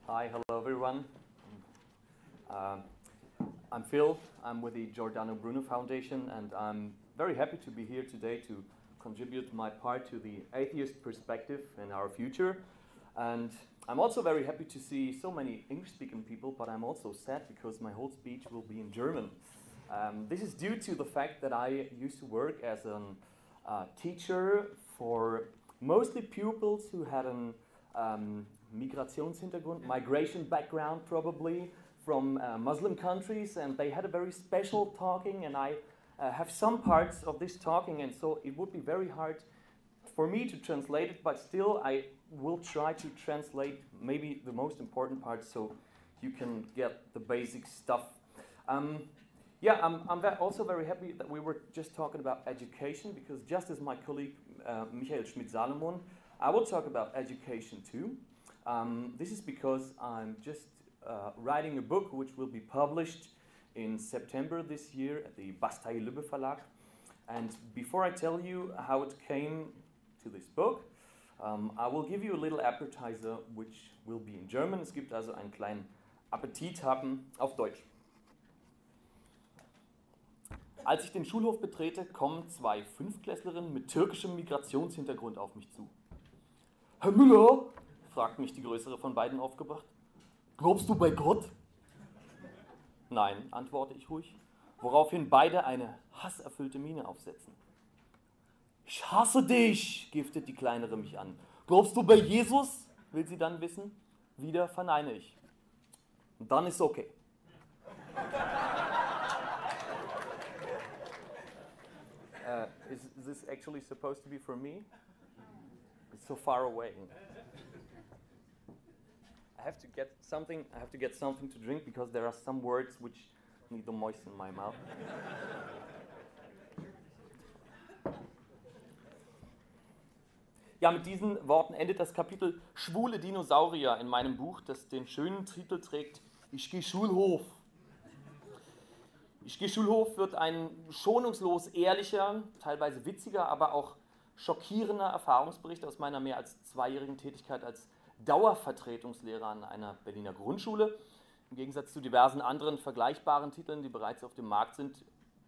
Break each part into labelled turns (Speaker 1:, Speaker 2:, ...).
Speaker 1: Hi, hello everyone. I'm Phil. I'm with the Giordano Bruno Foundation, and I'm very happy to be here today to contribute my part to the atheist perspective in our future. And I'm also very happy to see so many English-speaking people, but I'm also sad because my whole speech will be in German. This is due to the fact that I used to work as a teacher for mostly pupils who had an Migrationshintergrund, migration background probably, from Muslim countries, and they had a very special talking, and I have some parts of this talking, and so it would be very hard for me to translate it, but still I will try to translate maybe the most important parts so you can get the basic stuff. I'm also very happy that we were just talking about education, because just as my colleague Michael Schmidt-Salomon, I will talk about education too. This is because I'm just writing a book which will be published in September this year at the Bastei Lübbe Verlag. And before I tell you how it came to this book, I will give you a little appetizer which will be in German. Es gibt also einen kleinen Appetithappen auf Deutsch. Als ich den Schulhof betrete, kommen zwei Fünftklässlerinnen mit türkischem Migrationshintergrund auf mich zu. Herr Müller, fragt mich die größere von beiden aufgebracht, glaubst du bei Gott? Nein, antworte ich ruhig, woraufhin beide eine hasserfüllte Miene aufsetzen. Ich hasse dich, giftet die Kleinere mich an. Glaubst du bei Jesus? Will sie dann wissen. Wieder verneine ich. Und dann ist okay. Is this actually supposed to be for me? It's so far away. I have to get something to drink because there are some words which need to moisten my mouth. Ja, mit diesen Worten endet das Kapitel Schwule Dinosaurier in meinem Buch, das den schönen Titel trägt Ich geh Schulhof. Ich geh Schulhof wird ein schonungslos ehrlicher, teilweise witziger, aber auch schockierender Erfahrungsbericht aus meiner mehr als 2-jährigen Tätigkeit als Dauervertretungslehrer an einer Berliner Grundschule. Im Gegensatz zu diversen anderen vergleichbaren Titeln, die bereits auf dem Markt sind,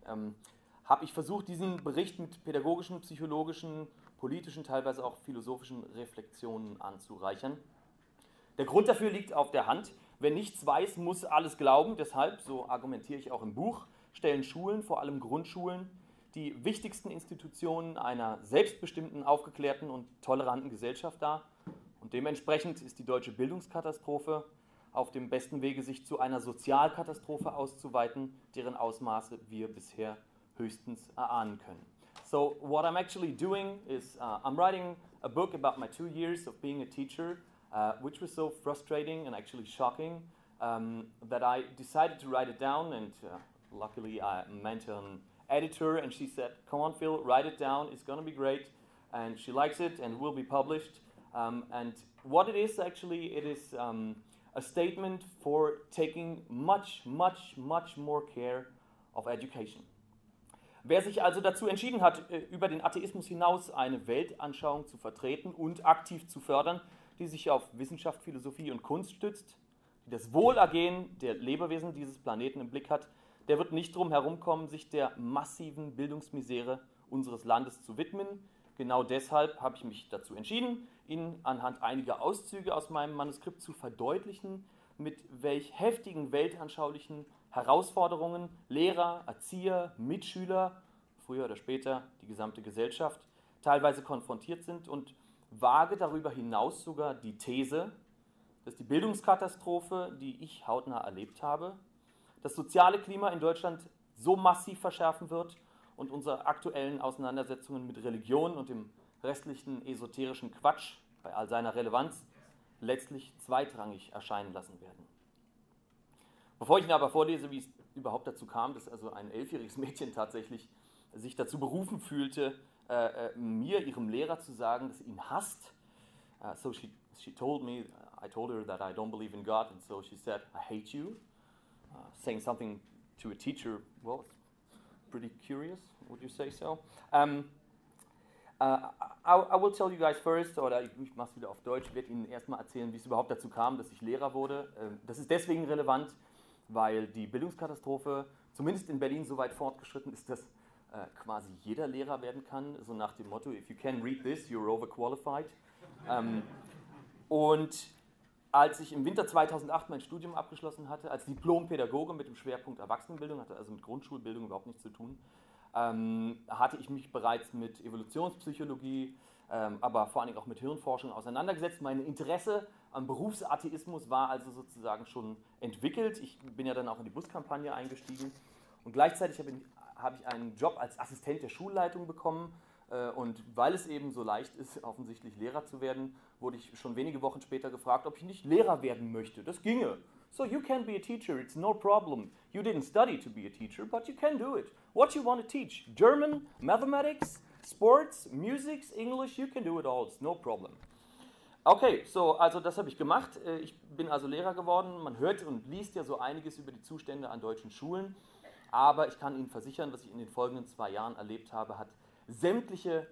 Speaker 1: habe ich versucht, diesen Bericht mit pädagogischen, psychologischen, politischen, teilweise auch philosophischen Reflexionen anzureichern. Der Grund dafür liegt auf der Hand. Wer nichts weiß, muss alles glauben. Deshalb, so argumentiere ich auch im Buch, stellen Schulen, vor allem Grundschulen, die wichtigsten Institutionen einer selbstbestimmten, aufgeklärten und toleranten Gesellschaft dar. Und dementsprechend ist die deutsche Bildungskatastrophe auf dem besten Wege, sich zu einer Sozialkatastrophe auszuweiten, deren Ausmaße wir bisher höchstens erahnen können. So what I'm actually doing is I'm writing a book about my 2 years of being a teacher, which was so frustrating and actually shocking that I decided to write it down, and luckily I met an editor and she said, come on Phil, write it down, it's going to be great, and she likes it and will be published. And what it is actually, it is a statement for taking much more care of education. Wer sich also dazu entschieden hat, über den Atheismus hinaus eine Weltanschauung zu vertreten und aktiv zu fördern, die sich auf Wissenschaft, Philosophie und Kunst stützt, die das Wohlergehen der Lebewesen dieses Planeten im Blick hat, der wird nicht drum herumkommen, sich der massiven Bildungsmisere unseres Landes zu widmen. Genau deshalb habe ich mich dazu entschieden, Ihnen anhand einiger Auszüge aus meinem Manuskript zu verdeutlichen, mit welch heftigen weltanschaulichen Herausforderungen Lehrer, Erzieher, Mitschüler, früher oder später die gesamte Gesellschaft, teilweise konfrontiert sind, und wage darüber hinaus sogar die These, dass die Bildungskatastrophe, die ich hautnah erlebt habe, das soziale Klima in Deutschland so massiv verschärfen wird und unsere aktuellen Auseinandersetzungen mit Religion und dem restlichen esoterischen Quatsch bei all seiner Relevanz letztlich zweitrangig erscheinen lassen werden. Bevor ich Ihnen aber vorlese, wie es überhaupt dazu kam, dass also ein 11-jähriges Mädchen tatsächlich sich dazu berufen fühlte, mir, ihrem Lehrer, zu sagen, dass sie ihn hasst. So she told me, I told her that I don't believe in God, and so she said, I hate you. Saying something to a teacher, well, it's pretty curious, would you say so? I will tell you guys first, oder ich mache es wieder auf Deutsch, ich werde Ihnen erstmal erzählen, wie es überhaupt dazu kam, dass ich Lehrer wurde. Das ist deswegen relevant, weil die Bildungskatastrophe zumindest in Berlin so weit fortgeschritten ist, dass quasi jeder Lehrer werden kann, so nach dem Motto, if you can read this, you're overqualified. Und als ich im Winter 2008 mein Studium abgeschlossen hatte, als Diplompädagoge mit dem Schwerpunkt Erwachsenenbildung, hatte also mit Grundschulbildung überhaupt nichts zu tun, hatte ich mich bereits mit Evolutionspsychologie, aber vor allem auch mit Hirnforschung auseinandergesetzt. Mein Interesse am Berufsatheismus war also sozusagen schon entwickelt. Ich bin ja dann auch in die Buskampagne eingestiegen und gleichzeitig habe ich einen Job als Assistent der Schulleitung bekommen. Und weil es eben so leicht ist, offensichtlich Lehrer zu werden, wurde ich schon wenige Wochen später gefragt, ob ich nicht Lehrer werden möchte. Das ginge. So you can be a teacher, it's no problem. You didn't study to be a teacher, but you can do it. What you want to teach? German, mathematics, sports, music, English, you can do it all, it's no problem. Okay, so, also das habe ich gemacht. Ich bin also Lehrer geworden. Man hört und liest ja so einiges über die Zustände an deutschen Schulen. Aber ich kann Ihnen versichern, was ich in den folgenden 2 Jahren erlebt habe, hat sämtliche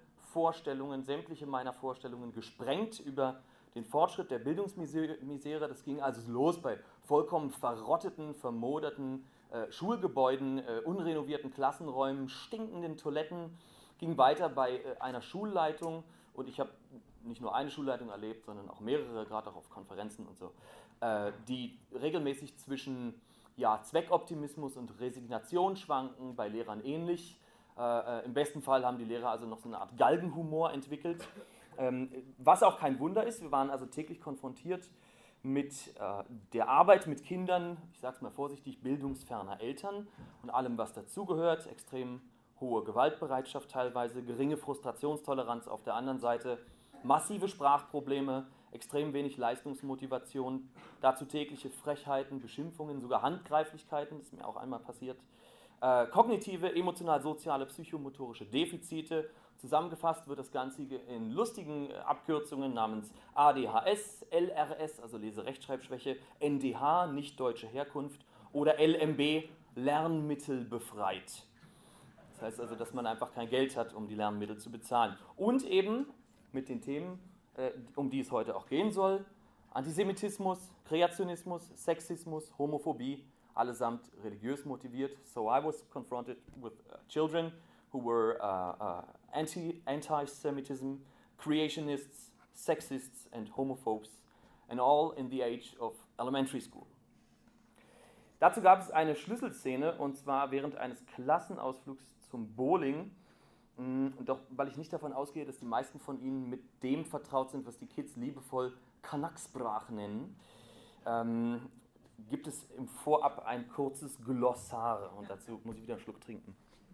Speaker 1: meiner Vorstellungen gesprengt über den Fortschritt der Bildungsmisere. Das ging also los bei vollkommen verrotteten, vermoderten Schulgebäuden, unrenovierten Klassenräumen, stinkenden Toiletten, ging weiter bei einer Schulleitung und ich habe nicht nur eine Schulleitung erlebt, sondern auch mehrere, gerade auch auf Konferenzen und so, die regelmäßig zwischen Zweckoptimismus und Resignation schwanken, bei Lehrern ähnlich. Im besten Fall haben die Lehrer also noch so eine Art Galgenhumor entwickelt, was auch kein Wunder ist. Wir waren also täglich konfrontiert mit der Arbeit mit Kindern, ich sage es mal vorsichtig, bildungsferner Eltern und allem, was dazugehört, extrem hohe Gewaltbereitschaft teilweise, geringe Frustrationstoleranz auf der anderen Seite, massive Sprachprobleme, extrem wenig Leistungsmotivation, dazu tägliche Frechheiten, Beschimpfungen, sogar Handgreiflichkeiten, das ist mir auch einmal passiert, kognitive, emotional-soziale, psychomotorische Defizite. Zusammengefasst wird das Ganze in lustigen Abkürzungen namens ADHS, LRS, also Lese-Rechtschreibschwäche, NDH, nicht deutsche Herkunft, oder LMB, Lernmittelbefreit. Das heißt also, dass man einfach kein Geld hat, um die Lernmittel zu bezahlen. Und eben mit den Themen, um die es heute auch gehen soll, Antisemitismus, Kreationismus, Sexismus, Homophobie, allesamt religiös motiviert. So I was confronted with children who were anti-Semitism, creationists, sexists and homophobes, and all in the age of elementary school. Dazu gab es eine Schlüsselszene, und zwar während eines Klassenausflugs zum Bowling. Doch weil ich nicht davon ausgehe, dass die meisten von Ihnen mit dem vertraut sind, was die Kids liebevoll Kanaksprach nennen, gibt es im Vorab ein kurzes Glossar. Und dazu muss ich wieder einen Schluck trinken.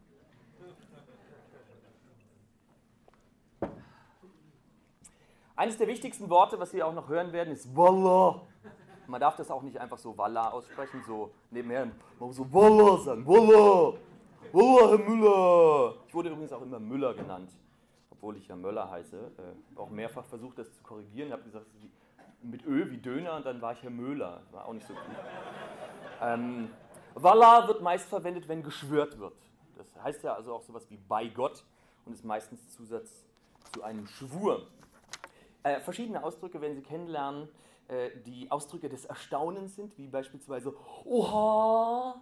Speaker 1: Eines der wichtigsten Worte, was Sie auch noch hören werden, ist Wallah. Man darf das auch nicht einfach so Wallah aussprechen, so nebenher, man muss so Wallah sagen, Wallah, Wallah, Herr Müller. Ich wurde übrigens auch immer Müller genannt, obwohl ich ja Möller heiße. Auch mehrfach versucht, das zu korrigieren. Ich habe gesagt, mit Ö wie Döner und dann war ich Herr Möller. Das war auch nicht so gut. Wallah wird meist verwendet, wenn geschwört wird. Das heißt ja also auch sowas wie bei Gott und ist meistens Zusatz zu einem Schwur. Verschiedene Ausdrücke werden Sie kennenlernen, die Ausdrücke des Erstaunens sind, wie beispielsweise Oha,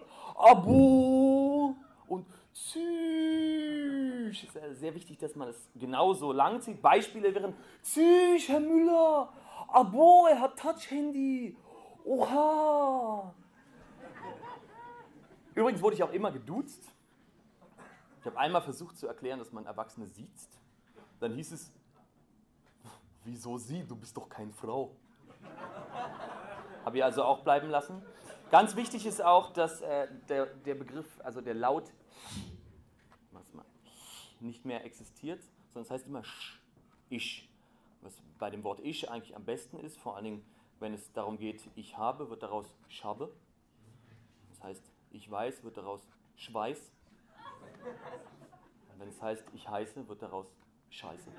Speaker 1: Abo und Tschüss. Es ist sehr wichtig, dass man es genauso lang zieht. Beispiele wären Tschüss, Herr Müller, Abo, er hat Touch-Handy, Oha. Übrigens wurde ich auch immer geduzt. Ich habe einmal versucht zu erklären, dass man Erwachsene siezt. Dann hieß es, wieso sie? Du bist doch keine Frau. Habe ich also auch bleiben lassen. Ganz wichtig ist auch, dass der Begriff, also der Laut, nicht mehr existiert, sondern es heißt immer ich. Was bei dem Wort ich eigentlich am besten ist, vor allen Dingen, wenn es darum geht, ich habe, wird daraus ich habe. Das heißt, ich weiß, wird daraus Schweiß. Und wenn es heißt, ich heiße, wird daraus Scheiße.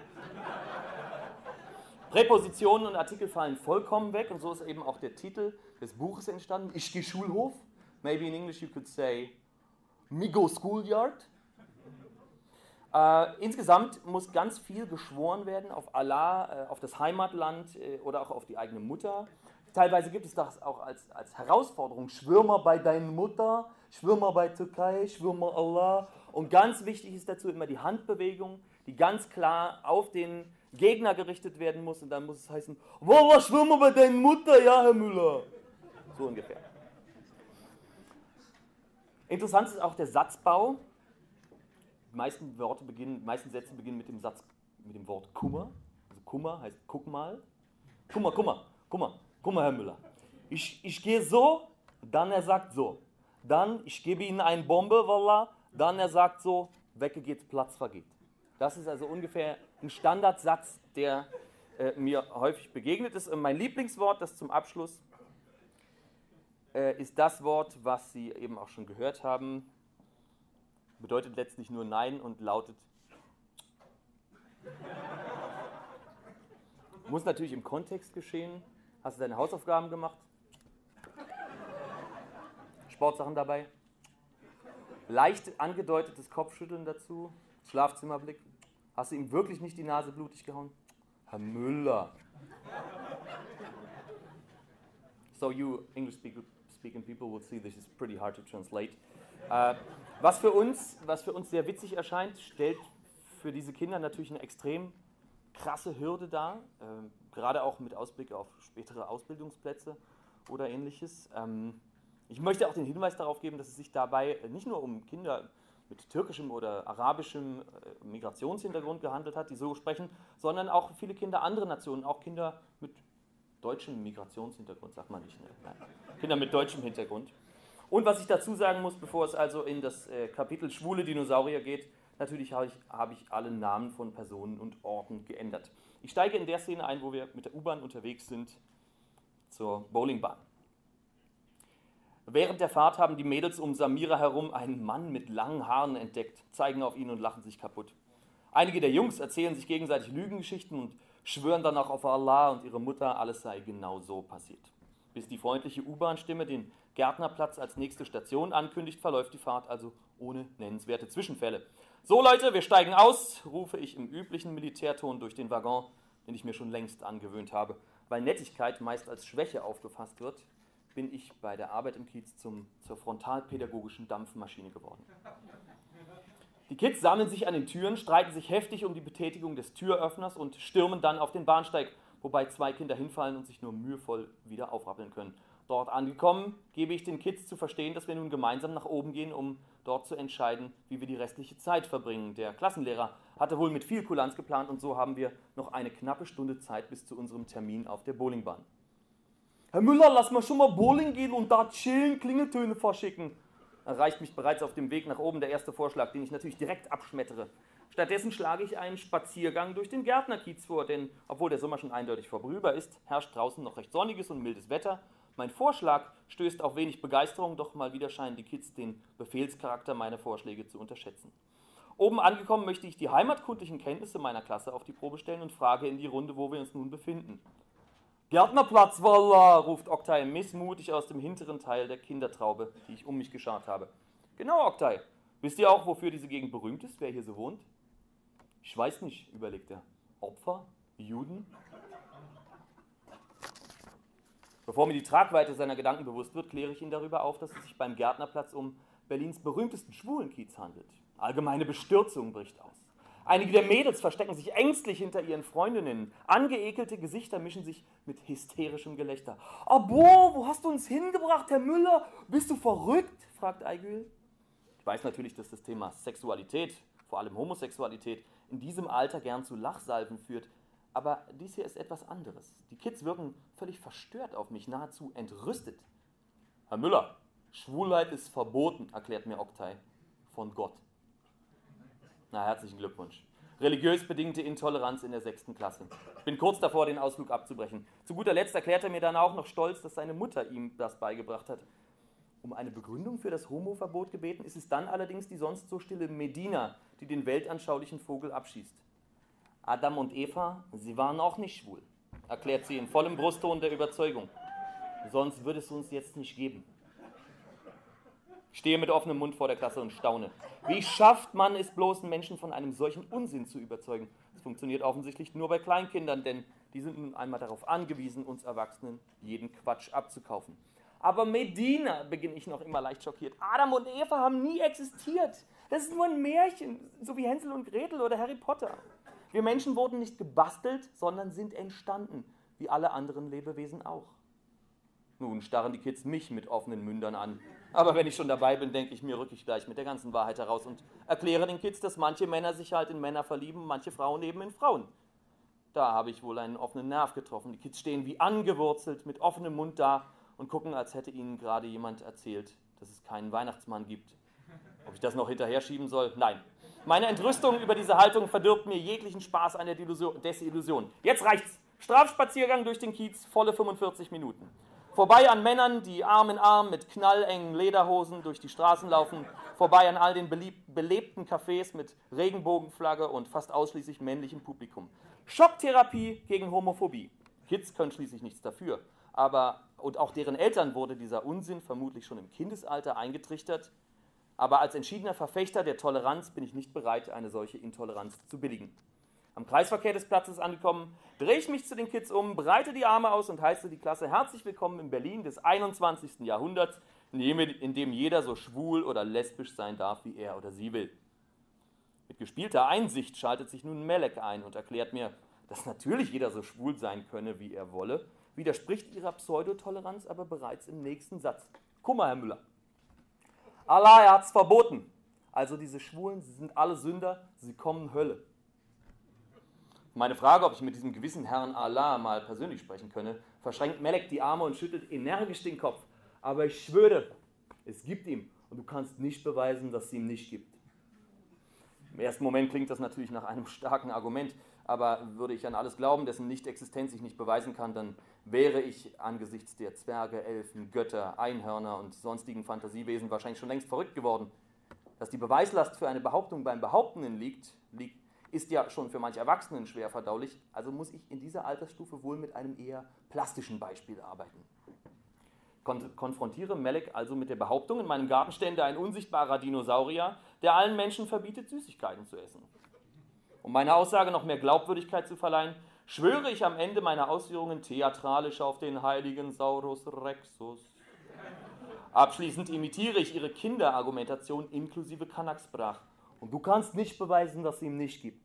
Speaker 1: Präpositionen und Artikel fallen vollkommen weg und so ist eben auch der Titel des Buches entstanden. Ich gehe Schulhof. Maybe in English you could say, me go schoolyard. Insgesamt muss ganz viel geschworen werden auf Allah, auf das Heimatland oder auch auf die eigene Mutter. Teilweise gibt es das auch als Herausforderung. Schwör mal bei deiner Mutter, schwör mal bei Türkei, schwör mal Allah. Und ganz wichtig ist dazu immer die Handbewegung, die ganz klar auf den Gegner gerichtet werden muss. Und dann muss es heißen, Wallah, schwör mal bei deiner Mutter, ja, Herr Müller. So ungefähr. Interessant ist auch der Satzbau. Die meisten Sätze beginnen mit dem Wort Kummer. Also Kummer heißt guck mal. Kummer, Herr Müller. Ich gehe so, dann er sagt so. Dann ich gebe Ihnen eine Bombe, Wallah. Dann er sagt so, wecke geht's, Platz vergeht. Das ist also ungefähr ein Standardsatz, der mir häufig begegnet ist. Und mein Lieblingswort, das zum Abschluss, ist das Wort, was Sie eben auch schon gehört haben. Bedeutet letztlich nur Nein und lautet. Muss natürlich im Kontext geschehen. Hast du deine Hausaufgaben gemacht? Sportsachen dabei? Leicht angedeutetes Kopfschütteln dazu? Schlafzimmerblick? Hast du ihm wirklich nicht die Nase blutig gehauen? Herr Müller. So you English-speaking people will see this is pretty hard to translate. Was für uns sehr witzig erscheint, stellt für diese Kinder natürlich eine extrem krasse Hürde dar, gerade auch mit Ausblick auf spätere Ausbildungsplätze oder ähnliches. Ich möchte auch den Hinweis darauf geben, dass es sich dabei nicht nur um Kinder mit türkischem oder arabischem Migrationshintergrund gehandelt hat, die so sprechen, sondern auch viele Kinder anderer Nationen, auch Kinder mit deutschem Migrationshintergrund, sagt man nicht. Ne? Nein. Kinder mit deutschem Hintergrund. Und was ich dazu sagen muss, bevor es also in das Kapitel schwule Dinosaurier geht, natürlich habe ich alle Namen von Personen und Orten geändert. Ich steige in der Szene ein, wo wir mit der U-Bahn unterwegs sind, zur Bowlingbahn. Während der Fahrt haben die Mädels um Samira herum einen Mann mit langen Haaren entdeckt, zeigen auf ihn und lachen sich kaputt. Einige der Jungs erzählen sich gegenseitig Lügengeschichten und schwören dann auch auf Allah und ihre Mutter, alles sei genau so passiert. Bis die freundliche U-Bahn-Stimme den Gärtnerplatz als nächste Station ankündigt, verläuft die Fahrt also ohne nennenswerte Zwischenfälle. So Leute, wir steigen aus, rufe ich im üblichen Militärton durch den Waggon, den ich mir schon längst angewöhnt habe. Weil Nettigkeit meist als Schwäche aufgefasst wird, bin ich bei der Arbeit im Kiez zur frontalpädagogischen Dampfmaschine geworden. Die Kids sammeln sich an den Türen, streiten sich heftig um die Betätigung des Türöffners und stürmen dann auf den Bahnsteig, wobei 2 Kinder hinfallen und sich nur mühevoll wieder aufrappeln können. Dort angekommen, gebe ich den Kids zu verstehen, dass wir nun gemeinsam nach oben gehen, um dort zu entscheiden, wie wir die restliche Zeit verbringen. Der Klassenlehrer hatte wohl mit viel Kulanz geplant und so haben wir noch eine knappe Stunde Zeit bis zu unserem Termin auf der Bowlingbahn. Herr Müller, lass mal schon mal Bowling gehen und da chillen, Klingeltöne verschicken. Erreicht mich bereits auf dem Weg nach oben der erste Vorschlag, den ich natürlich direkt abschmettere. Stattdessen schlage ich einen Spaziergang durch den Gärtnerkiez vor, denn obwohl der Sommer schon eindeutig vorüber ist, herrscht draußen noch recht sonniges und mildes Wetter. Mein Vorschlag stößt auf wenig Begeisterung, doch mal wieder scheinen die Kids den Befehlscharakter meiner Vorschläge zu unterschätzen. Oben angekommen möchte ich die heimatkundlichen Kenntnisse meiner Klasse auf die Probe stellen und frage in die Runde, wo wir uns nun befinden. Gärtnerplatz, Wallah, ruft Oktay missmutig aus dem hinteren Teil der Kindertraube, die ich um mich geschart habe. Genau, Oktay. Wisst ihr auch, wofür diese Gegend berühmt ist, wer hier so wohnt? Ich weiß nicht, überlegt er. Opfer? Juden? Bevor mir die Tragweite seiner Gedanken bewusst wird, kläre ich ihn darüber auf, dass es sich beim Gärtnerplatz um Berlins berühmtesten Schwulenkiez handelt. Allgemeine Bestürzung bricht aus. Einige der Mädels verstecken sich ängstlich hinter ihren Freundinnen. Angeekelte Gesichter mischen sich mit hysterischem Gelächter. Abo, wo hast du uns hingebracht, Herr Müller? Bist du verrückt? Fragt Aygül. Ich weiß natürlich, dass das Thema Sexualität, vor allem Homosexualität, in diesem Alter gern zu Lachsalven führt. Aber dies hier ist etwas anderes. Die Kids wirken völlig verstört auf mich, nahezu entrüstet. Herr Müller, Schwulheit ist verboten, erklärt mir Oktay. Von Gott. Na, herzlichen Glückwunsch. Religiös bedingte Intoleranz in der 6. Klasse. Ich bin kurz davor, den Ausflug abzubrechen. Zu guter Letzt erklärt er mir dann auch noch stolz, dass seine Mutter ihm das beigebracht hat. Um eine Begründung für das Homoverbot gebeten, ist es dann allerdings die sonst so stille Medina, die den weltanschaulichen Vogel abschießt. Adam und Eva, sie waren auch nicht schwul, erklärt sie in vollem Brustton der Überzeugung. Sonst würde es uns jetzt nicht geben. Ich stehe mit offenem Mund vor der Klasse und staune. Wie schafft man es bloß, Menschen von einem solchen Unsinn zu überzeugen? Das funktioniert offensichtlich nur bei Kleinkindern, denn die sind nun einmal darauf angewiesen, uns Erwachsenen jeden Quatsch abzukaufen. Aber Medina, beginne ich noch immer leicht schockiert. Adam und Eva haben nie existiert. Das ist nur ein Märchen, so wie Hänsel und Gretel oder Harry Potter. Wir Menschen wurden nicht gebastelt, sondern sind entstanden, wie alle anderen Lebewesen auch. Nun starren die Kids mich mit offenen Mündern an. Aber wenn ich schon dabei bin, denke ich mir, rücke ich gleich mit der ganzen Wahrheit heraus und erkläre den Kids, dass manche Männer sich halt in Männer verlieben, manche Frauen eben in Frauen. Da habe ich wohl einen offenen Nerv getroffen. Die Kids stehen wie angewurzelt mit offenem Mund da und gucken, als hätte ihnen gerade jemand erzählt, dass es keinen Weihnachtsmann gibt. Ob ich das noch hinterher schieben soll? Nein. Meine Entrüstung über diese Haltung verdirbt mir jeglichen Spaß an der Desillusion. Jetzt reicht's. Strafspaziergang durch den Kiez, volle 45 Minuten. Vorbei an Männern, die Arm in Arm mit knallengen Lederhosen durch die Straßen laufen. Vorbei an all den belebten Cafés mit Regenbogenflagge und fast ausschließlich männlichem Publikum. Schocktherapie gegen Homophobie. Kids können schließlich nichts dafür. Und auch deren Eltern wurde dieser Unsinn vermutlich schon im Kindesalter eingetrichtert. Aber als entschiedener Verfechter der Toleranz bin ich nicht bereit, eine solche Intoleranz zu billigen. Am Kreisverkehr des Platzes angekommen, drehe ich mich zu den Kids um, breite die Arme aus und heiße die Klasse herzlich willkommen in Berlin des 21. Jahrhunderts, in dem jeder so schwul oder lesbisch sein darf, wie er oder sie will. Mit gespielter Einsicht schaltet sich nun Melek ein und erklärt mir, dass natürlich jeder so schwul sein könne, wie er wolle, widerspricht ihrer Pseudotoleranz aber bereits im nächsten Satz. Guck mal, Herr Müller. Allah, er hat's verboten. Also diese Schwulen, sie sind alle Sünder, sie kommen Hölle. Meine Frage, ob ich mit diesem gewissen Herrn Allah mal persönlich sprechen könne, verschränkt Melek die Arme und schüttelt energisch den Kopf. Aber ich schwöre, es gibt ihn und du kannst nicht beweisen, dass es ihn nicht gibt. Im ersten Moment klingt das natürlich nach einem starken Argument, aber würde ich an alles glauben, dessen Nicht-Existenz ich nicht beweisen kann, dann wäre ich angesichts der Zwerge, Elfen, Götter, Einhörner und sonstigen Fantasiewesen wahrscheinlich schon längst verrückt geworden. Dass die Beweislast für eine Behauptung beim Behauptenden liegt, ist ja schon für manche Erwachsenen schwer verdaulich, also muss ich in dieser Altersstufe wohl mit einem eher plastischen Beispiel arbeiten. Konfrontiere Melek also mit der Behauptung, in meinem Garten stände ein unsichtbarer Dinosaurier, der allen Menschen verbietet, Süßigkeiten zu essen. Um meiner Aussage noch mehr Glaubwürdigkeit zu verleihen, schwöre ich am Ende meiner Ausführungen theatralisch auf den heiligen Saurus Rexus. Abschließend imitiere ich ihre Kinderargumentation inklusive Kanaksprach. Und du kannst nicht beweisen, dass es ihn nicht gibt.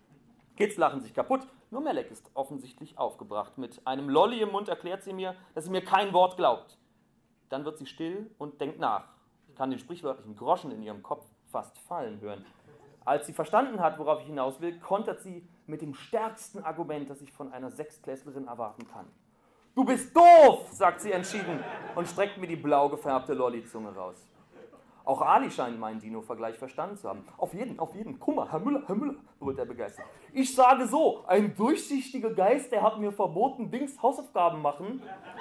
Speaker 1: Kids lachen sich kaputt, nur Melek ist offensichtlich aufgebracht. Mit einem Lolli im Mund erklärt sie mir, dass sie mir kein Wort glaubt. Dann wird sie still und denkt nach. Ich kann den sprichwörtlichen Groschen in ihrem Kopf fast fallen hören. Als sie verstanden hat, worauf ich hinaus will, kontert sie mit dem stärksten Argument, das ich von einer Sechstklässlerin erwarten kann. Du bist doof, sagt sie entschieden und streckt mir die blau gefärbte Lolli-Zunge raus. Auch Ali scheint meinen Dino-Vergleich verstanden zu haben. Auf jeden, guck mal, Herr Müller, brüllt er begeistert. Ich sage so, ein durchsichtiger Geist, der hat mir verboten, Hausaufgaben machen.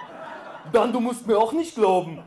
Speaker 1: Dann, du musst mir auch nicht glauben.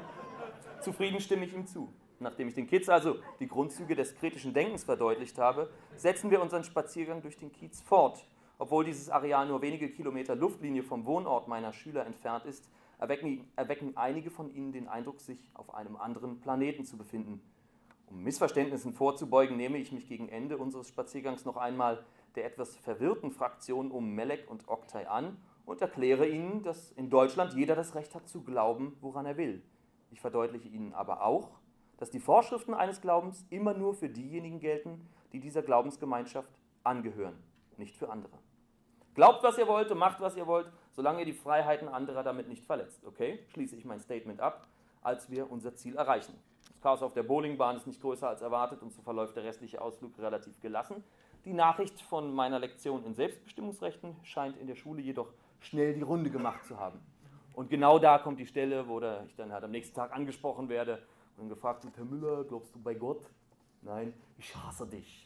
Speaker 1: Zufrieden stimme ich ihm zu. Nachdem ich den Kids also die Grundzüge des kritischen Denkens verdeutlicht habe, setzen wir unseren Spaziergang durch den Kiez fort. Obwohl dieses Areal nur wenige Kilometer Luftlinie vom Wohnort meiner Schüler entfernt ist, erwecken einige von ihnen den Eindruck, sich auf einem anderen Planeten zu befinden. Um Missverständnissen vorzubeugen, nehme ich mich gegen Ende unseres Spaziergangs noch einmal der etwas verwirrten Fraktion um Melek und Oktay an und erkläre ihnen, dass in Deutschland jeder das Recht hat zu glauben, woran er will. Ich verdeutliche ihnen aber auch, dass die Vorschriften eines Glaubens immer nur für diejenigen gelten, die dieser Glaubensgemeinschaft angehören, nicht für andere. Glaubt, was ihr wollt und macht, was ihr wollt, solange ihr die Freiheiten anderer damit nicht verletzt. Okay? Schließe ich mein Statement ab, als wir unser Ziel erreichen. Das Chaos auf der Bowlingbahn ist nicht größer als erwartet und so verläuft der restliche Ausflug relativ gelassen. Die Nachricht von meiner Lektion in Selbstbestimmungsrechten scheint in der Schule jedoch schnell die Runde gemacht zu haben. Und genau da kommt die Stelle, wo ich dann halt am nächsten Tag angesprochen werde und gefragt wird, Herr Müller, glaubst du bei Gott? Nein, ich hasse dich.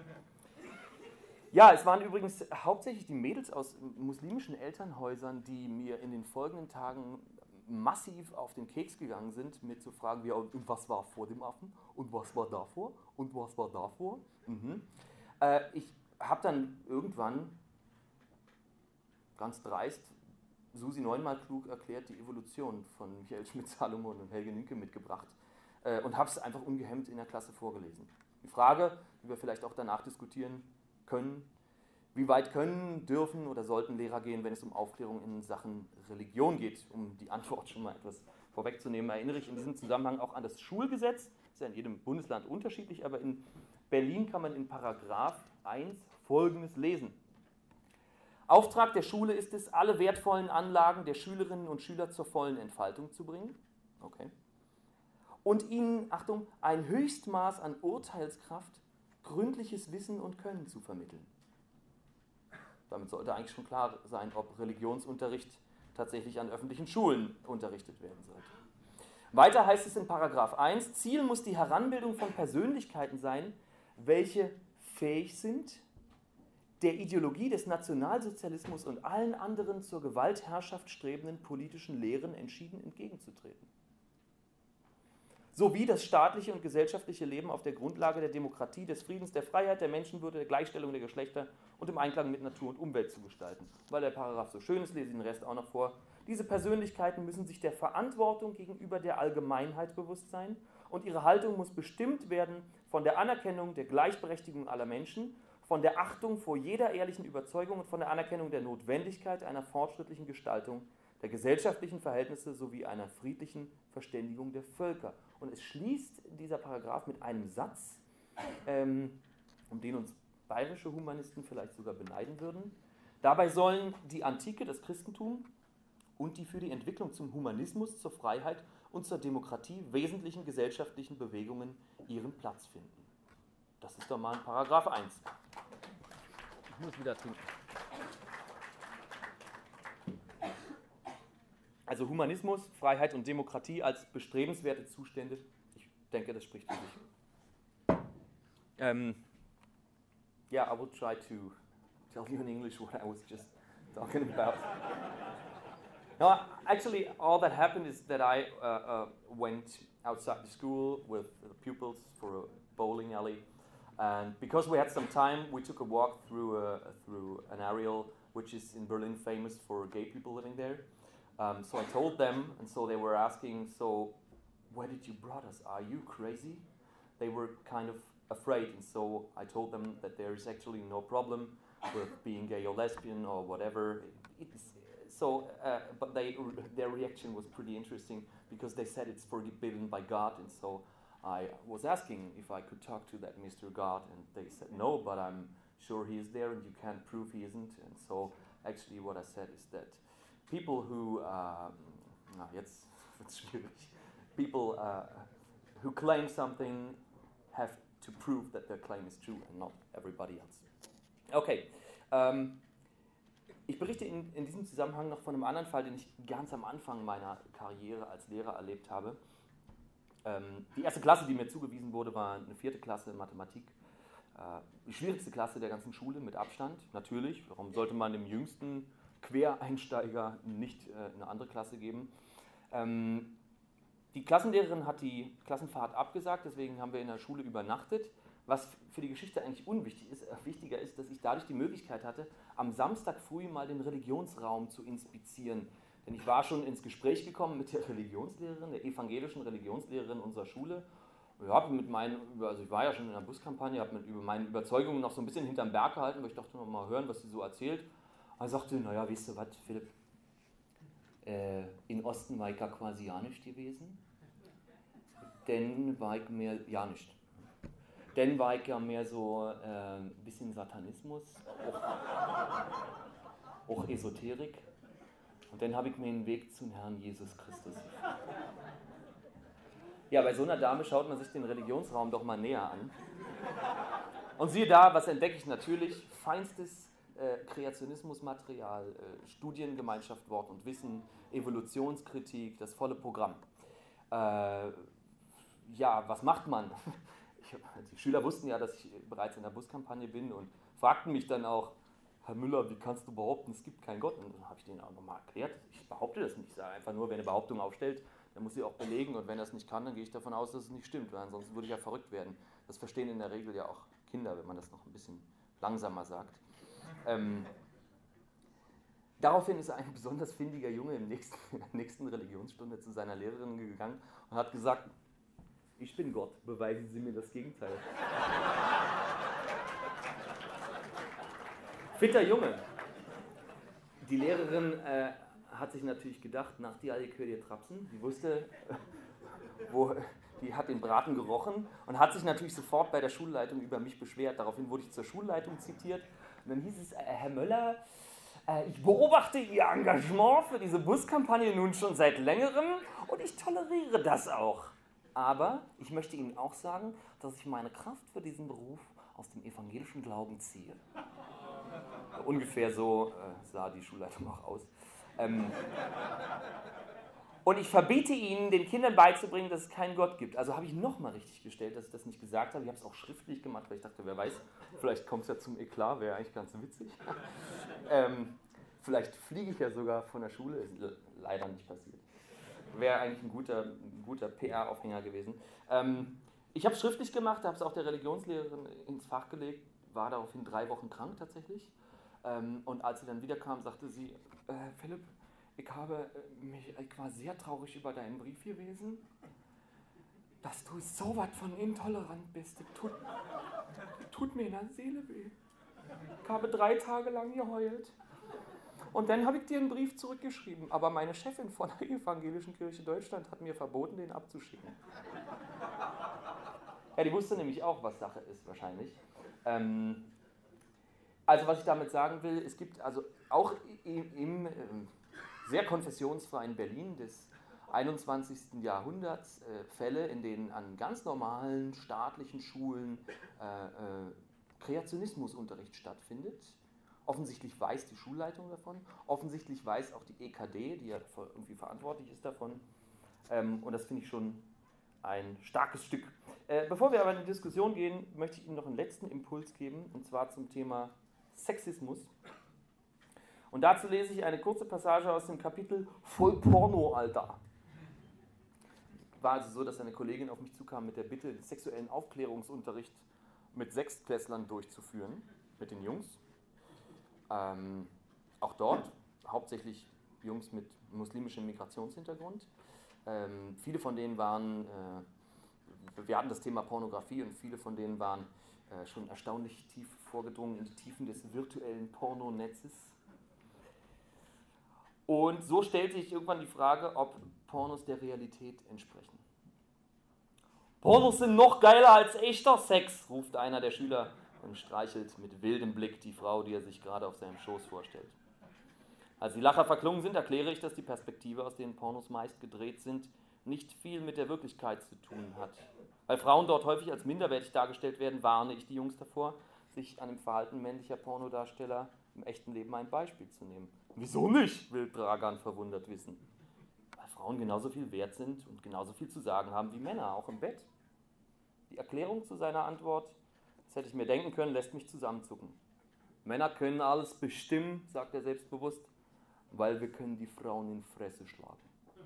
Speaker 1: Ja, es waren übrigens hauptsächlich die Mädels aus muslimischen Elternhäusern, die mir in den folgenden Tagen massiv auf den Keks gegangen sind, mit so Fragen wie, und was war vor dem Affen? Und was war davor? Und was war davor? Ich habe dann irgendwann ganz dreist Susi Neunmal klug erklärt die Evolution von Michael Schmidt-Salomon und Helge Nünke mitgebracht. und habe es einfach ungehemmt in der Klasse vorgelesen. Die Frage, die wir vielleicht auch danach diskutieren können: Wie weit können, dürfen oder sollten Lehrer gehen, wenn es um Aufklärung in Sachen Religion geht? Um die Antwort schon mal etwas vorwegzunehmen, erinnere ich in diesem Zusammenhang auch an das Schulgesetz. Das ist ja in jedem Bundesland unterschiedlich, aber in Berlin kann man in Paragraph 1 Folgendes lesen: Auftrag der Schule ist es, alle wertvollen Anlagen der Schülerinnen und Schüler zur vollen Entfaltung zu bringen. Okay. Und ihnen, Achtung, ein Höchstmaß an Urteilskraft, gründliches Wissen und Können zu vermitteln. Damit sollte eigentlich schon klar sein, ob Religionsunterricht tatsächlich an öffentlichen Schulen unterrichtet werden sollte. Weiter heißt es in Paragraph 1, Ziel muss die Heranbildung von Persönlichkeiten sein, welche fähig sind, der Ideologie des Nationalsozialismus und allen anderen zur Gewaltherrschaft strebenden politischen Lehren entschieden entgegenzutreten. Sowie das staatliche und gesellschaftliche Leben auf der Grundlage der Demokratie, des Friedens, der Freiheit, der Menschenwürde, der Gleichstellung der Geschlechter und im Einklang mit Natur und Umwelt zu gestalten. Weil der Paragraph so schön ist, lese ich den Rest auch noch vor. Diese Persönlichkeiten müssen sich der Verantwortung gegenüber der Allgemeinheit bewusst sein und ihre Haltung muss bestimmt werden von der Anerkennung der Gleichberechtigung aller Menschen, von der Achtung vor jeder ehrlichen Überzeugung und von der Anerkennung der Notwendigkeit einer fortschrittlichen Gestaltung der gesellschaftlichen Verhältnisse sowie einer friedlichen Verständigung der Völker. Und es schließt dieser Paragraph mit einem Satz, um den uns bayerische Humanisten vielleicht sogar beneiden würden. Dabei sollen die Antike, das Christentum und die für die Entwicklung zum Humanismus, zur Freiheit und zur Demokratie wesentlichen gesellschaftlichen Bewegungen ihren Platz finden. Das ist doch mal ein Paragraph 1. Ich muss wieder trinken. Also Humanismus, Freiheit und Demokratie als bestrebenswerte Zustände. Ich denke, das spricht für sich. Yeah, I will try to tell you in English what I was just talking about. No, actually, all that happened is that I went outside the school with the pupils for a bowling alley. And because we had some time, we took a walk through an area which is in Berlin famous for gay people living there. So I told them, and so they were asking, so where did you brought us? Are you crazy? They were kind of afraid, and so I told them that there is actually no problem with being gay or lesbian or whatever. But their reaction was pretty interesting because they said it's forbidden by God, and so I was asking if I could talk to that Mr. God, and they said no, but I'm sure he is there, and you can't prove he isn't. And so actually what I said is that people who, jetzt wird's schwierig. People who claim something have to prove that their claim is true and not everybody else. Okay, ich berichte in diesem Zusammenhang noch von einem anderen Fall, den ich ganz am Anfang meiner Karriere als Lehrer erlebt habe. Die erste Klasse, die mir zugewiesen wurde, war eine 4. Klasse in Mathematik. Die schwierigste Klasse der ganzen Schule mit Abstand, natürlich. Warum sollte man dem jüngsten Quereinsteiger nicht eine andere Klasse geben? Die Klassenlehrerin hat die Klassenfahrt abgesagt, deswegen haben wir in der Schule übernachtet. Was für die Geschichte eigentlich unwichtig ist, wichtiger ist, dass ich dadurch die Möglichkeit hatte, am Samstag früh mal den Religionsraum zu inspizieren. Denn ich war schon ins Gespräch gekommen mit der Religionslehrerin, der evangelischen Religionslehrerin unserer Schule. Ich war ja schon in der Buskampagne, habe über meine Überzeugungen noch so ein bisschen hinterm Berg gehalten, weil ich dachte, noch mal hören, was sie so erzählt. Er sagte, naja, weißt du was, Philipp, in Osten war ich ja quasi ja nicht gewesen. Dann war ich mehr, ja nicht. Dann war ich ja mehr so ein bisschen Satanismus, auch Esoterik. Und dann habe ich mir den Weg zum Herrn Jesus Christus gefunden. Ja, bei so einer Dame schaut man sich den Religionsraum doch mal näher an. Und siehe da, was entdecke ich natürlich? Feinstes Kreationismusmaterial, Studiengemeinschaft Wort und Wissen, Evolutionskritik, das volle Programm. Ja, was macht man? Die Schüler wussten ja, dass ich bereits in der Buskampagne bin und fragten mich dann auch, Herr Müller, wie kannst du behaupten, es gibt keinen Gott? Und dann habe ich denen auch nochmal erklärt, ich behaupte das nicht. Ich sage einfach nur, wer eine Behauptung aufstellt, dann muss sie auch belegen und wenn er es nicht kann, dann gehe ich davon aus, dass es nicht stimmt, weil ansonsten würde ich ja verrückt werden. Das verstehen in der Regel ja auch Kinder, wenn man das noch ein bisschen langsamer sagt. Daraufhin ist ein besonders findiger Junge in der nächsten Religionsstunde zu seiner Lehrerin gegangen und hat gesagt, ich bin Gott, beweisen Sie mir das Gegenteil. Fitter Junge. Die Lehrerin hat sich natürlich gedacht, nach die alle könnt ihr trapsen. Die wusste, die hat den Braten gerochen und hat sich natürlich sofort bei der Schulleitung über mich beschwert. Daraufhin wurde ich zur Schulleitung zitiert. Und dann hieß es, Herr Möller, ich beobachte Ihr Engagement für diese Buskampagne nun schon seit längerem und ich toleriere das auch. Aber ich möchte Ihnen auch sagen, dass ich meine Kraft für diesen Beruf aus dem evangelischen Glauben ziehe. Ungefähr so sah die Schulleitung auch aus. Und ich verbiete Ihnen, den Kindern beizubringen, dass es keinen Gott gibt. Also habe ich nochmal richtig gestellt, dass ich das nicht gesagt habe. Ich habe es auch schriftlich gemacht, weil ich dachte, wer weiß, vielleicht kommt es ja zum Eklat, wäre eigentlich ganz witzig. Vielleicht fliege ich ja sogar von der Schule, ist leider nicht passiert. Wäre eigentlich ein guter PR-Aufhänger gewesen. Ich habe es schriftlich gemacht, habe es auch der Religionslehrerin ins Fach gelegt, war daraufhin 3 Wochen krank tatsächlich. Und als sie dann wiederkam, sagte sie, Philipp, ich war sehr traurig über deinen Brief gewesen, dass du so was von intolerant bist. Das tut mir in der Seele weh. Ich habe 3 Tage lang geheult. Und dann habe ich dir einen Brief zurückgeschrieben, aber meine Chefin von der Evangelischen Kirche Deutschland hat mir verboten, den abzuschicken. Ja, die wusste nämlich auch, was Sache ist wahrscheinlich. Also was ich damit sagen will, es gibt also auch im sehr konfessionsfreien Berlin des 21. Jahrhunderts Fälle, in denen an ganz normalen staatlichen Schulen Kreationismusunterricht stattfindet. Offensichtlich weiß die Schulleitung davon, offensichtlich weiß auch die EKD, die ja irgendwie verantwortlich ist davon. Und das finde ich schon ein starkes Stück. Bevor wir aber in die Diskussion gehen, möchte ich Ihnen noch einen letzten Impuls geben, und zwar zum Thema Sexismus. Und dazu lese ich eine kurze Passage aus dem Kapitel Voll Porno, Alter. War also so, dass eine Kollegin auf mich zukam mit der Bitte, den sexuellen Aufklärungsunterricht mit Sechstklässlern durchzuführen, mit den Jungs. Auch dort hauptsächlich Jungs mit muslimischem Migrationshintergrund. Viele von denen waren, wir hatten das Thema Pornografie und viele von denen waren schon erstaunlich tief vorgedrungen in die Tiefen des virtuellen Pornonetzes. Und so stellte sich irgendwann die Frage, ob Pornos der Realität entsprechen. Pornos sind noch geiler als echter Sex, ruft einer der Schüler und streichelt mit wildem Blick die Frau, die er sich gerade auf seinem Schoß vorstellt. Als die Lacher verklungen sind, erkläre ich, dass die Perspektive, aus denen Pornos meist gedreht sind, nicht viel mit der Wirklichkeit zu tun hat. Weil Frauen dort häufig als minderwertig dargestellt werden, warne ich die Jungs davor, sich an dem Verhalten männlicher Pornodarsteller im echten Leben ein Beispiel zu nehmen. Wieso nicht, will Dragan verwundert wissen. Weil Frauen genauso viel wert sind und genauso viel zu sagen haben wie Männer, auch im Bett. Die Erklärung zu seiner Antwort, das hätte ich mir denken können, lässt mich zusammenzucken. Männer können alles bestimmen, sagt er selbstbewusst, weil wir können die Frauen in die Fresse schlagen.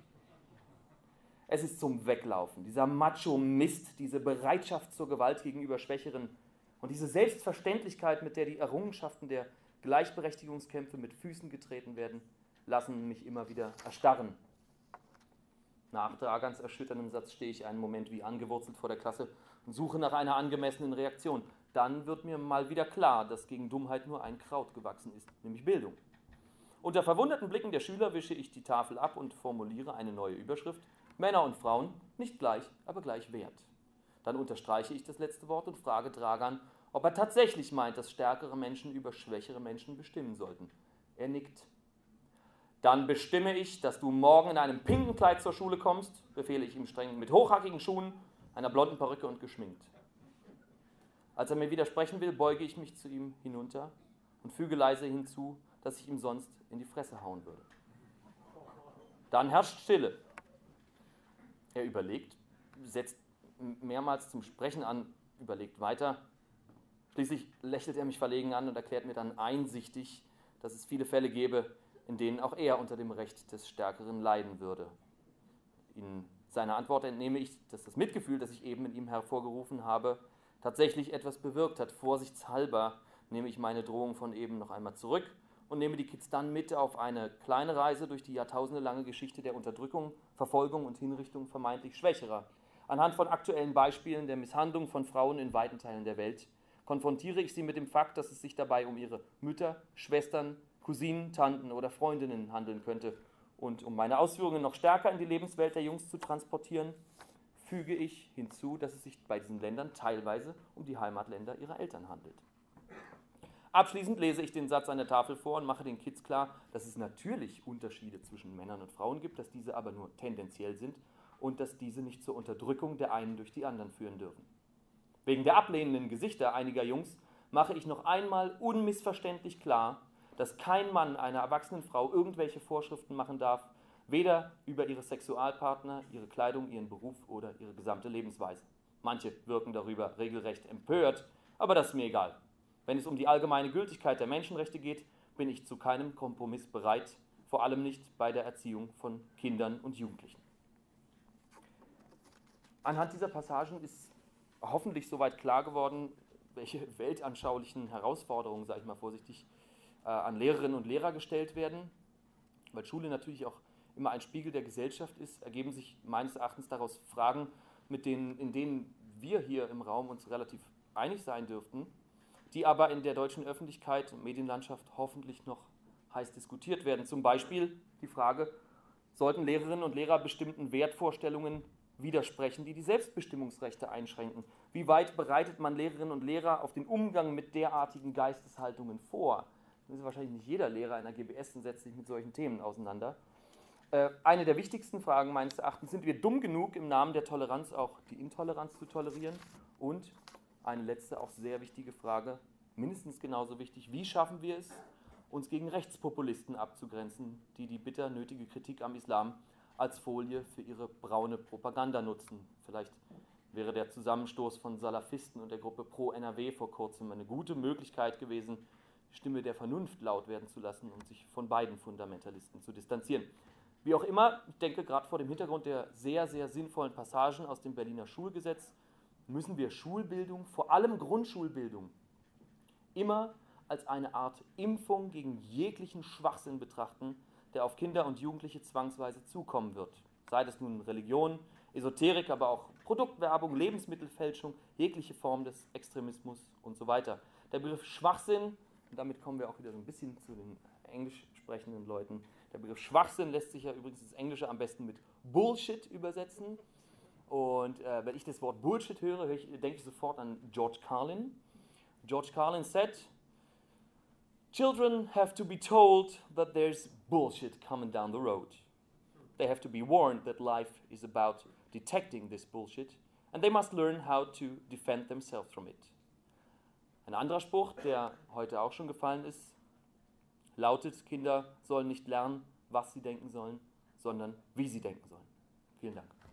Speaker 1: Es ist zum Weglaufen, dieser Macho-Mist, diese Bereitschaft zur Gewalt gegenüber Schwächeren und diese Selbstverständlichkeit, mit der die Errungenschaften der Gleichberechtigungskämpfe mit Füßen getreten werden, lassen mich immer wieder erstarren. Nach Dragans erschütterndem Satz stehe ich einen Moment wie angewurzelt vor der Klasse und suche nach einer angemessenen Reaktion. Dann wird mir mal wieder klar, dass gegen Dummheit nur ein Kraut gewachsen ist, nämlich Bildung. Unter verwunderten Blicken der Schüler wische ich die Tafel ab und formuliere eine neue Überschrift: Männer und Frauen nicht gleich, aber gleich wert. Dann unterstreiche ich das letzte Wort und frage Dragan, ob er tatsächlich meint, dass stärkere Menschen über schwächere Menschen bestimmen sollten. Er nickt. Dann bestimme ich, dass du morgen in einem pinken Kleid zur Schule kommst, befehle ich ihm streng, mit hochhackigen Schuhen, einer blonden Perücke und geschminkt. Als er mir widersprechen will, beuge ich mich zu ihm hinunter und füge leise hinzu, dass ich ihm sonst in die Fresse hauen würde. Dann herrscht Stille. Er überlegt, setzt mehrmals zum Sprechen an, überlegt weiter. Schließlich lächelt er mich verlegen an und erklärt mir dann einsichtig, dass es viele Fälle gäbe, in denen auch er unter dem Recht des Stärkeren leiden würde. In seiner Antwort entnehme ich, dass das Mitgefühl, das ich eben in ihm hervorgerufen habe, tatsächlich etwas bewirkt hat. Vorsichtshalber nehme ich meine Drohung von eben noch einmal zurück und nehme die Kids dann mit auf eine kleine Reise durch die jahrtausendelange Geschichte der Unterdrückung, Verfolgung und Hinrichtung vermeintlich Schwächerer. Anhand von aktuellen Beispielen der Misshandlung von Frauen in weiten Teilen der Welt konfrontiere ich Sie mit dem Fakt, dass es sich dabei um Ihre Mütter, Schwestern, Cousinen, Tanten oder Freundinnen handeln könnte. Und um meine Ausführungen noch stärker in die Lebenswelt der Jungs zu transportieren, füge ich hinzu, dass es sich bei diesen Ländern teilweise um die Heimatländer ihrer Eltern handelt. Abschließend lese ich den Satz an der Tafel vor und mache den Kids klar, dass es natürlich Unterschiede zwischen Männern und Frauen gibt, dass diese aber nur tendenziell sind und dass diese nicht zur Unterdrückung der einen durch die anderen führen dürfen. Wegen der ablehnenden Gesichter einiger Jungs mache ich noch einmal unmissverständlich klar, dass kein Mann einer erwachsenen Frau irgendwelche Vorschriften machen darf, weder über ihre Sexualpartner, ihre Kleidung, ihren Beruf oder ihre gesamte Lebensweise. Manche wirken darüber regelrecht empört, aber das ist mir egal. Wenn es um die allgemeine Gültigkeit der Menschenrechte geht, bin ich zu keinem Kompromiss bereit, vor allem nicht bei der Erziehung von Kindern und Jugendlichen. Anhand dieser Passagen ist hoffentlich soweit klar geworden, welche weltanschaulichen Herausforderungen, sage ich mal vorsichtig, an Lehrerinnen und Lehrer gestellt werden. Weil Schule natürlich auch immer ein Spiegel der Gesellschaft ist, ergeben sich meines Erachtens daraus Fragen, in denen wir hier im Raum uns relativ einig sein dürften, die aber in der deutschen Öffentlichkeit und Medienlandschaft hoffentlich noch heiß diskutiert werden. Zum Beispiel die Frage, sollten Lehrerinnen und Lehrer bestimmten Wertvorstellungen widersprechen, die die Selbstbestimmungsrechte einschränken? Wie weit bereitet man Lehrerinnen und Lehrer auf den Umgang mit derartigen Geisteshaltungen vor? Das ist wahrscheinlich nicht jeder Lehrer in der GBS und setzt sich mit solchen Themen auseinander. Eine der wichtigsten Fragen meines Erachtens, sind wir dumm genug, im Namen der Toleranz auch die Intoleranz zu tolerieren? Und eine letzte, auch sehr wichtige Frage, mindestens genauso wichtig, wie schaffen wir es, uns gegen Rechtspopulisten abzugrenzen, die die bitter nötige Kritik am Islam als Folie für ihre braune Propaganda nutzen? Vielleicht wäre der Zusammenstoß von Salafisten und der Gruppe Pro NRW vor kurzem eine gute Möglichkeit gewesen, die Stimme der Vernunft laut werden zu lassen und sich von beiden Fundamentalisten zu distanzieren. Wie auch immer, ich denke, gerade vor dem Hintergrund der sehr, sehr sinnvollen Passagen aus dem Berliner Schulgesetz müssen wir Schulbildung, vor allem Grundschulbildung, immer als eine Art Impfung gegen jeglichen Schwachsinn betrachten, der auf Kinder und Jugendliche zwangsweise zukommen wird. Sei das nun Religion, Esoterik, aber auch Produktwerbung, Lebensmittelfälschung, jegliche Form des Extremismus und so weiter. Der Begriff Schwachsinn, und damit kommen wir auch wieder so ein bisschen zu den englisch sprechenden Leuten, der Begriff Schwachsinn lässt sich ja übrigens das Englische am besten mit Bullshit übersetzen. Und wenn ich das Wort Bullshit höre, denke ich sofort an George Carlin. George Carlin said, "Children have to be told that there's bullshit coming down the road. They have to be warned that life is about detecting this bullshit and they must learn how to defend themselves from it." Ein anderer Spruch, der heute auch schon gefallen ist, lautet, Kinder sollen nicht lernen, was sie denken sollen, sondern wie sie denken sollen. Vielen Dank.